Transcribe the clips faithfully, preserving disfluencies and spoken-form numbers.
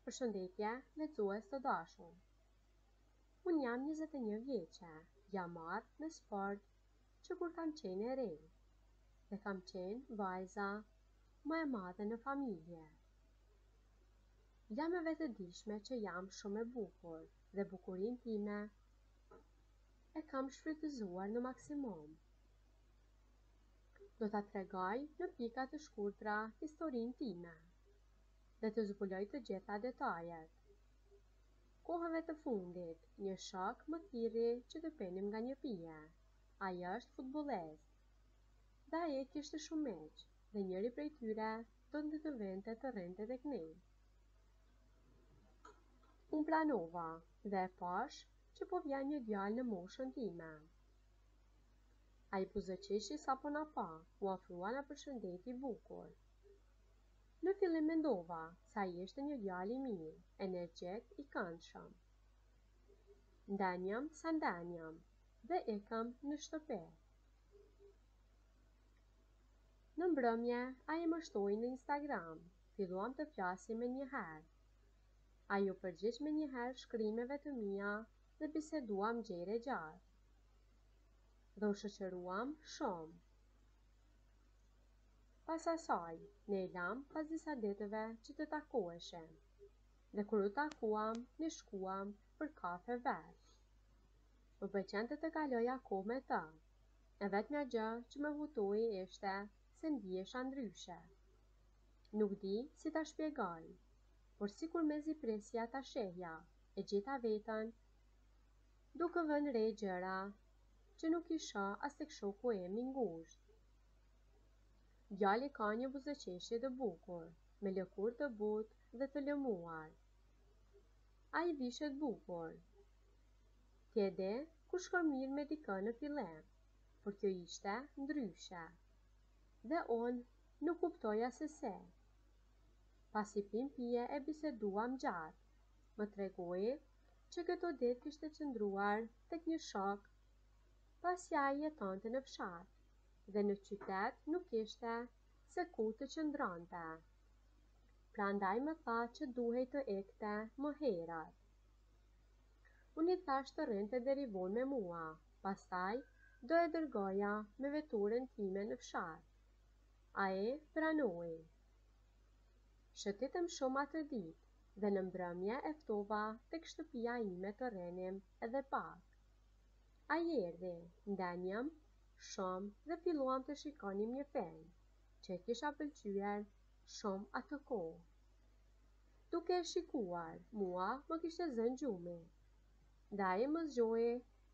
Përshëndetje, lexues të dashur. Unë jam njëzet e një vjeqe, jam marrë në sport që kur kam qenë e re, dhe kam qenë vajza më e madhe në familje. Jam e vetëdijshme që jam shumë e bukur dhe bukurin time e kam shfrytëzuar në maksimum. Do ta tregoj në pika të shkurtra historinë time dhe të zbuloj të gjitha detajet. Kohëve të fundit, një shok më thirri që të penim nga një pije. Ai është futbollist. Dhe ai kishte shumë meq, dhe njëri prej tyre donte të vente të rrinte tek ne. Unë planova dhe e pash që po vjen një djalë në moshën time. Ai buzëqeshi sapo na pa, u ofrua na përshëndeti bukur. Në fillim mendova se ai ishte një djalë i mirë, energjik, i këndshëm. Ndenjëm sa ndenjëm dhe ikëm në shtëpi. Në mbrëmje, ai më shtoi në Instagram. Filluam të flasim me një herë. Ai u përgjigj me një herë shkrimeve të mia dhe biseduam gjere gjatë. Dhe u shoqëruam shumë. Pas asaj, ne i lam pas disa ditëve që të takoheshim. Dhe kur u takuam, ne shkuam për kafe vetë. Më pëlqente të kaloja kohë me të. E vetmja gjë që më hutoi ishte se ndihesha ndryshe. Nuk di si ta shpjegoj, por sikur mezi presja ta shehja, e gjeta veten duke vënë re gjëra që nuk i shoh as tek shoku im i ngushtë. Djali ka një buzëqeshje të bukur, me lëkurë të butë dhe të lëmuar. Ai vishet bukur. Ti e di kur shkon mirë me dikë në fillim, por kjo ishte ndryshe. Dhe unë nuk kuptoja se si. Pasi pim pije e biseduam gjatë, më tregoi që këto ditë kishte qëndruar tek një shok, pasi ai jetonte në fshat dhe në qytet nuk kishte se ku të qëndronte. Prandaj më tha që duhej të ikte më herët. Unë i thash të rrinte deri vonë me mua, pastaj do e dërgoja me veturën time në fshat. Ai pranoi. Shëtitëm shumë atë ditë dhe në mbrëmje e ftova tek shtëpia ime të rrinim edhe pak. Ai erdhi, ndenjëm shumë dhe filluam të shikonim një film që e kisha pëlqyer shumë atë kohë. Duke e shikuar, mua më kishte zënë gjumi. Dhe ai më zgjoi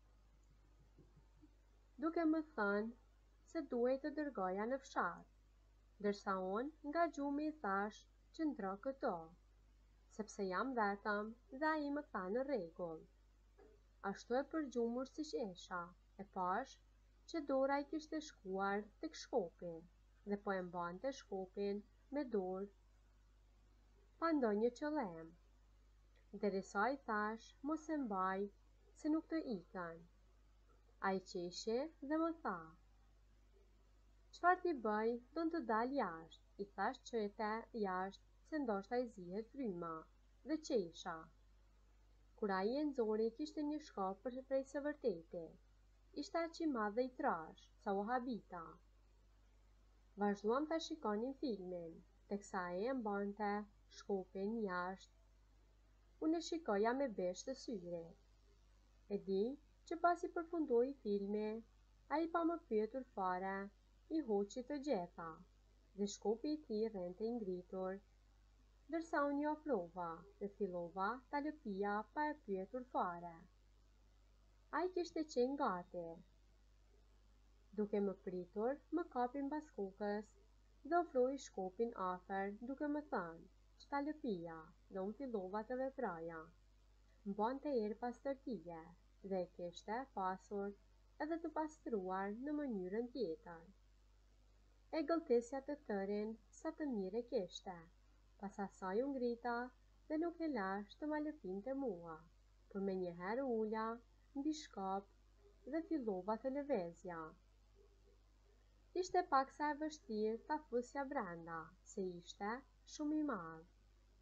duke më thënë se duhej të dërgoja në fshat, ndërsa unë nga gjumi i thash që ndro këto, sepse jam vetëm dhe ai më tha në rregull. Ashtu e përgjumur siç isha, e pash që dora i kishte shkuar tek shkopi dhe po e mbante shkopin me dorë pa ndonjë qëllim. Derisa i thash mos e mbaj se nuk të ikën. Ai qeshi dhe më tha: "Çfarë ti bëj, don të dal jashtë?" I thash qete jashtë se ndoshta i zihet fryma dhe qesha. Kur ai e nxori kishte një shkop për prej së vërteti. Ishte aq i madh dhe i trash, sa u habita. Vazhduam ta shikonim filmin, teksa ai e mbante shkopin jashtë. Unë e shikoja me besh të syri. E di që pasi përfundoi filmi, ai pa më pyetur fare, i hoqi të gjitha, dhe shkopi i tij rrinte i ngritur, ndërsa unë i ofrova dhe fillova ta lëpija pa e pyetur fare. Ai kishte qenë gati. Duke më pritur, më kapi mbas kokës dhe ofroi shkopin afër duke më thënë që ta lëpija dhe unë fillova të veproja. Mbante erë pastërtie dhe e kishte pasur edhe të pastruar në mënyrën tjetër. E gëlltisja të tërin sa të mirë e kishte. Pas asaj u ngrita dhe nuk e lash të ma lëpinte mua, por me njëherë ula mbi shkop dhe fillova të lëvezja. Ishte paksa e vështirë ta fusja brenda, se ishte shumë i madh.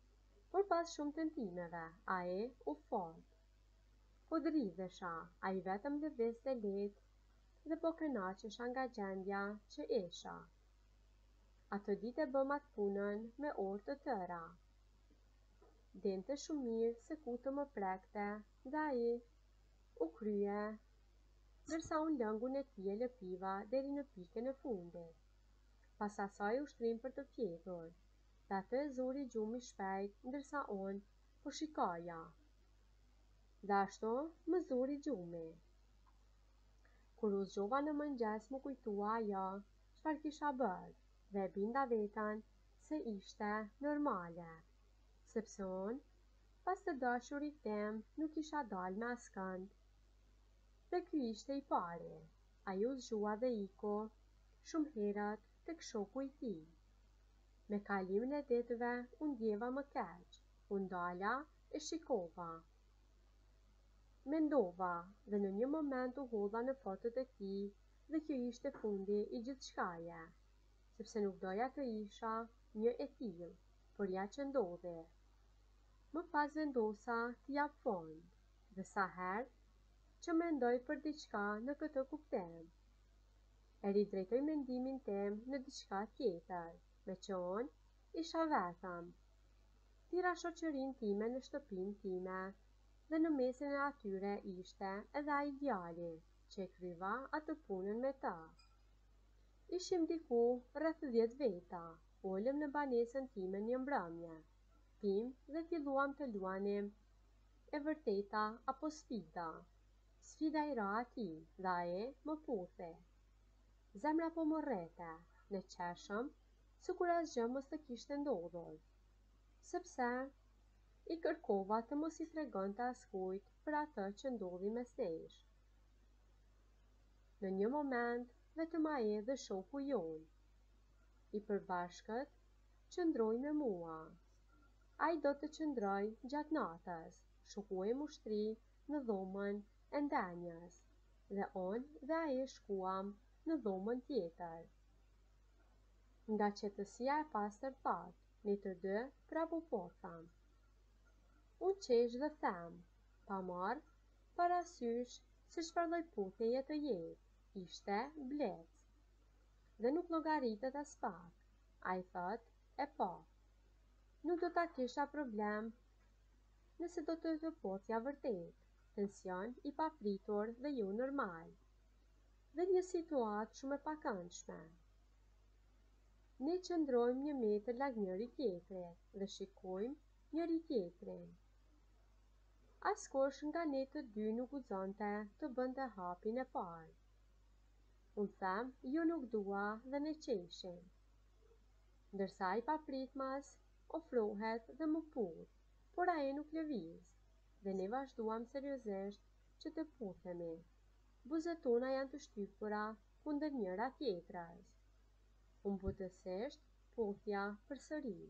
por pas shumë tentimeve, ai u fort. Po dridhesha, ai vetëm lëvizte lehtë dhe po kënaqesha nga gjendja që isha. Ato ditë e bëm atë punën me orë të tëra. Dente shumë mirë se ku të më prekte dhe ai u krye, ndërsa unë lëngun e tij e lëpiva deri në pikën e fundit. Pas asaj ushtrim për të pjetur, dhe atë e zuri gjumi shpejt, ndërsa unë po shikoja. Dhe ashtu më zuri gjumi. Kur u zgjova në mëngjes më kujtua ajo çfarë kisha bërë dhe e binda veten se ishte normale, sepse unë pas të dashurit tem nuk isha dalë me askënd. Dhe ky ishte i pari. Ai u zgjua dhe iku shumë herët tek shoku i tij. Me kalimin e ditëve unë ndjeva më keq. Unë dala e shikova. Mendova dhe në një moment u hodha në fotot e tij dhe kjo ishte fundi i gjithçkaje, sepse nuk doja të isha një e tillë, por ja që ndodhi. Më pas vendosa t'i jap fond, dhe sa herë që mendoj për diçka në këtë kuptim, e ridrejtoj mendimin tim në diçka tjetër, me që unë isha vetëm. Tira shoqërinë time në shtëpinë time, dhe në mesin e atyre ishte edhe ai djali që e kryva atë punën me ta. Ishim diku rreth dhjetë veta, ulëm në banesën time një mbrëmje, pim dhe filluam të luanim e vërteta apo sfida. Sfida i ra atij dhe ai më puthi. Zemra po më rrete, ne qeshëm, sikur asgjë mos të kishte ndodhur, sepse i kërkova të mos i tregonte askujt për atë që ndodhi mes nesh. Në një moment, vetëm ai dhe shoku jon, i përbashkët, qëndroi me mua. Ai do të qëndroj gjatë natës, shokuem ushtri në dhomën e ndenjës, dhe unë dhe ai shkuam në dhomën tjetër. Nga qetësia e pastër thatë, ne të dy prapo potham. Unë qesh dhe them, pa marrë parasysh se çfarë lloj puthjeje të jetë, ishte blec. Dhe nuk llogaritet as pak. Ai thot, e po. Nuk do ta kisha problem nëse do të të pothja vërtet, tension i papritur dhe jo normal, dhe një situatë shumë e pakëndshme. Ne qëndrojmë një metër larg njëri tjetrit dhe shikojmë njëri tjetrin. Askush nga ne të dy nuk guxonte të bënte hapin e parë. Unë them, jo nuk dua dhe ne qeshim. Ndërsa ai papritmas ofrohet dhe më puth, por ai nuk lëviz, dhe ne vazhduam seriozisht që të puthemi. Buzët tona janë të shtypura kundër njëra tjetrës. Unë butësisht puthja përsëri.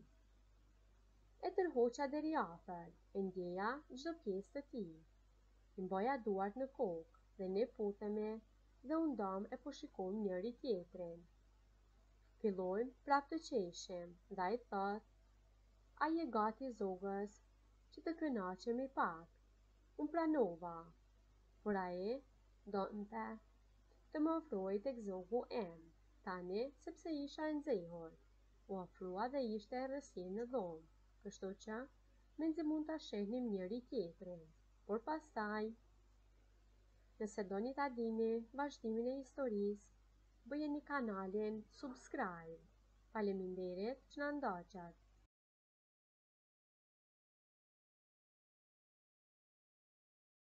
E tërhoqa deri afër, e ndjeja çdo pjesë të tij. I mboja duart në kokë dhe ne puthemi dhe u ndam e po shikojmë njëri tjetrin. Fillojmë prap të qeshim, dhe ai thot, ai e gati zogës që të kënaqemi pak. Unë pranova, por ai donte të më ofrojë tek zogu im. Tani, sepse isha e nxehur, u ofrua dhe ishte e rrësirë në dhomë, kështu që menzi mund ta shihnim njëri tjetrin, por pastaj, nëse doni ta dini vazhdimin e historisë, bëjeni kanalin subscribe. Faleminderit që na ndoqët.